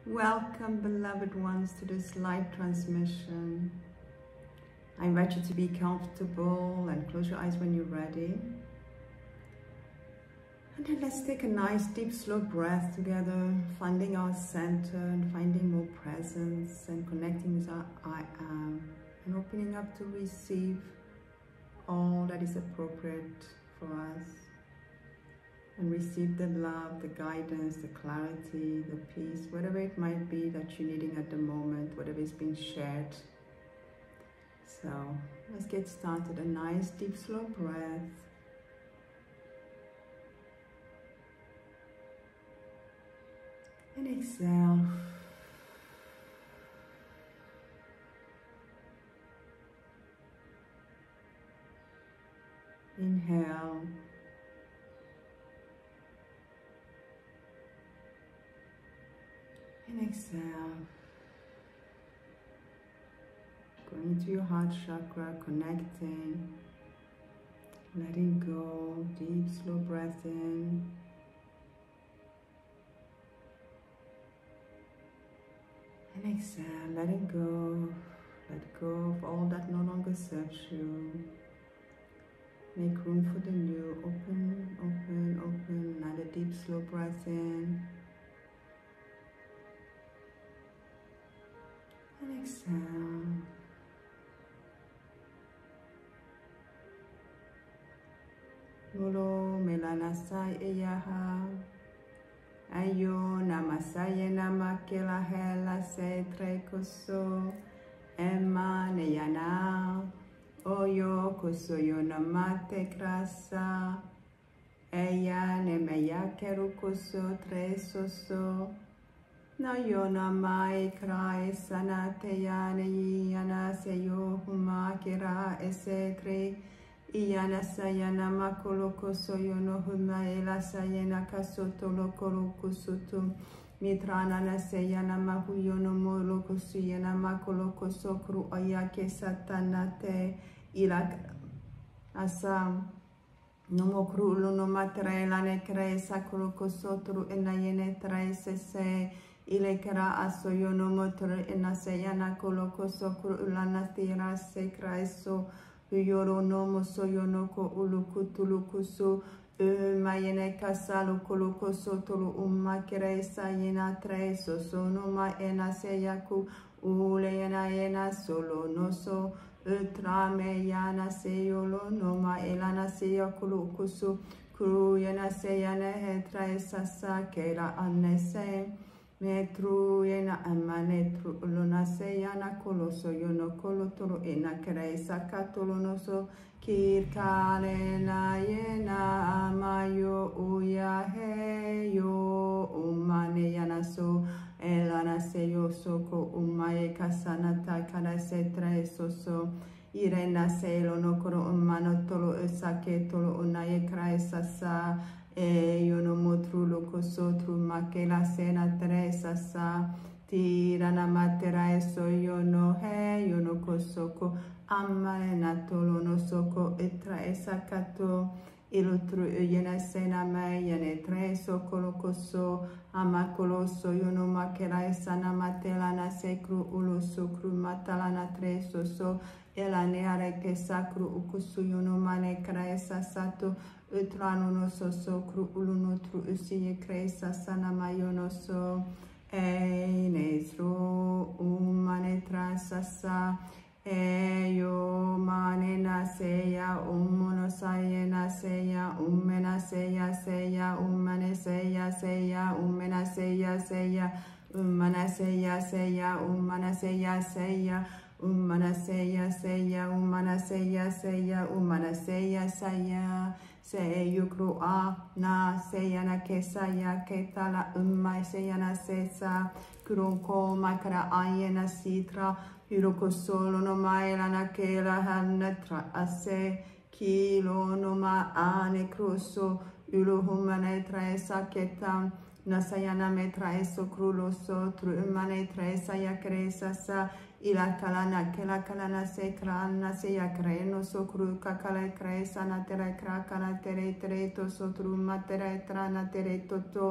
Welcome, beloved ones, to this live transmission. I invite you to be comfortable and close your eyes when you're ready. And then let's take a nice, deep, slow breath together, finding our center and finding more presence and connecting with our I am and opening up to receive all that is appropriate for us. And receive the love, the guidance, the clarity, the peace, whatever it might be that you're needing at the moment, whatever is being shared. So let's get started. A nice, deep, slow breath. And exhale. Inhale. And exhale. Going into your heart chakra, connecting, letting go, deep, slow breath in. And exhale, letting go. Let go of all that no longer serves you. Make room for the new. Open, open, open. Another deep, slow breath in. And exhale. Molo melanasai eyaha. Ayo namasaye namakela hela se trekoso. Emma neyana. Oyo kosoyo namate krasa. Eya nemeya kerukoso tresoso. No yo namai krai sanate yani yana seyo huma kira esetre iyana sayana makoloko soyo no huma ela sayana kasoto lokoloko sutu mitrana na sayana mahuyo no moloko suyana makoloko sokru oyake satanate ilak asam no mokru no matrela ne kresa koloko sotru enayene traise ile kara asoyo no motor enasayana koloko sokru ulana tira se kraiso yoro no mosoyo no ko ulukutulukusu mayene kasalo koloko sotru kresa yena treso sono ma enaseyaku uleyana yena solo no so trame yana seyolo no ma elana seyakulukusu kru yana seyana hetra esasa kera annese Metru yena amanetru luna seyana koloso yono kolotoro ena kreisa katolonoso kirkale na yena amayo uya heyo umane yana so elana seyo soko umaye kasanata kana setre soso irena selo no koro umano tolo esake tolo unaye kreisa sa io non motru loco sotru ma che la sena tresa sa tirana matera eso io no he io no kosoko amma nato lo no soko etra esa kato ilutru yena sena me yene tre soko lo koso ama koloso io no ma che la esa na matela na sekru ulo sokru matala na tre so ela neare che sacru ukusu io no mane kraesa sato Utrano no so so cru uluno tru usiye kresa sana mayono so nesro umane trasasa yo mane naseya umono saye naseya umena seya seya umane seya seya umena seya seya umana seya seya umana seya seya umana seya seya umana seya seya umana seya seya se yukru a na seyana kesaya ketala seyana sesa kurunko makara ayena sitra yuroko solo no maela na kela hanatra ase kilo no ma ane cruso yulu humane tresa ketam nasayana metra eso cruloso tru humane tresa ya cresa sa ila kalana kela kalana se krana se ya kreno so kru kakala kresa na tere krakana tere tere to so tru matere trana tere toto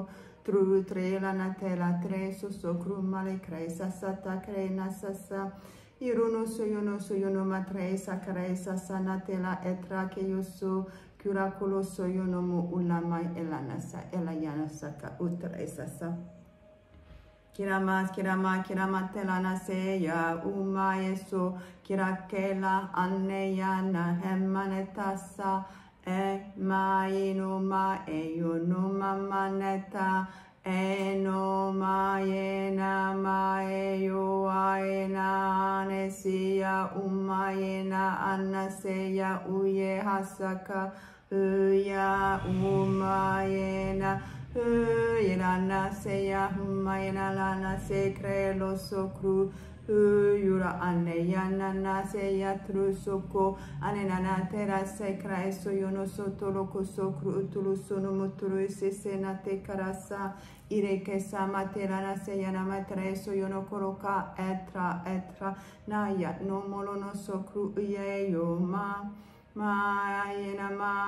tru tre lana tela tre so cru male cre sasata cre na sasa iruno soyono matre sakare sasana tela etra ke yoso curaculo soyono mu ulamai elanasa elayana saka utre sasa kirama telana seya uma yeso kirakela anneyana hemmanetasa e maino ma eyono mamaneta eno maena maeo aena nesia umaena anaseya uye hasaka uya umaena Irana seya humayana lana se crelo socru yura aneyana na seya trusoko anenana tera se craeso yono sotoloco socru utulu sono muturu se senate carasa ireke samaterana seyana matreso yono coroca etra naya no molono socru yeyo ma yena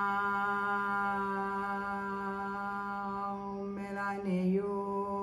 melaneyo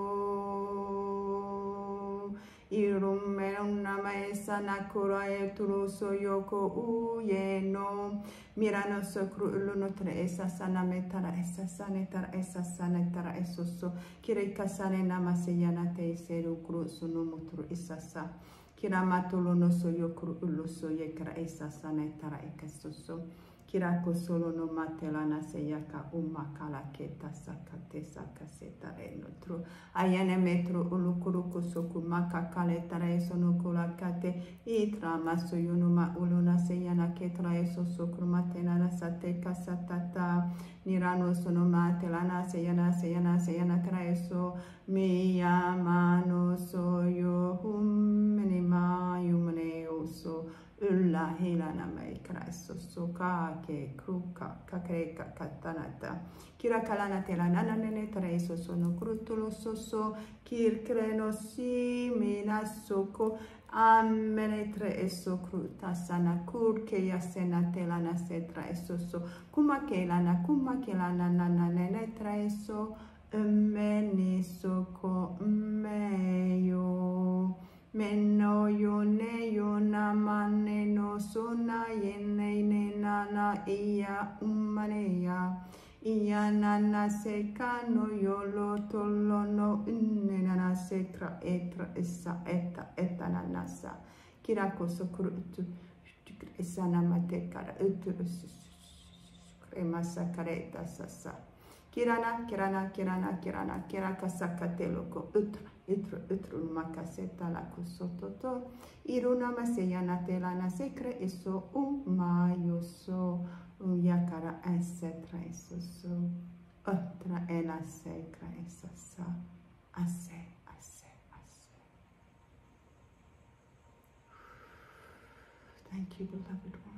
irumena maesa nakura eturuso yoko uyeno mirano sokru luno tre esa sana metara esa sanetara esoso kireka sane namaseyana te seru kru sunu mutru isasa Kiramatolo no soyo kru uluso yekra esa sanetara ekesoso. Kirako solo no matelana seyaka umakala keta sakate sakaseta enotru. Ayane metro ulukuruko soku makakale tara eso no kulakate. Itra maso yunuma uluna seyana ketra eso sokru matenana sate kasatata. Nirano sono matelana seyana tra eso. Miyamano soyo humenima yumane oso. Ulla hilana mai kraso soka ke kruka kakreka katanata kira kalana tela nana nene treso sono krutulo soso kir kreno si mina soko amene tre eso kruta sana kur ke yasena tela na setra eso so kuma ke lana nana nene treso meni soko meyo Meno yone yona mane no sona yene ne nana iya umaneya iya nana seka no yolo tolo no ne nana sekra etra essa eta nanasa kirako sokuru tu essa namate kara utu crema sakareta sasa kirana kiraka sakateloko utra itru makaseta la kusototo iruna maseyana telana sekre eso umayoso yakara esetra eso otra ela sekra esasa ase Thank you, beloved one.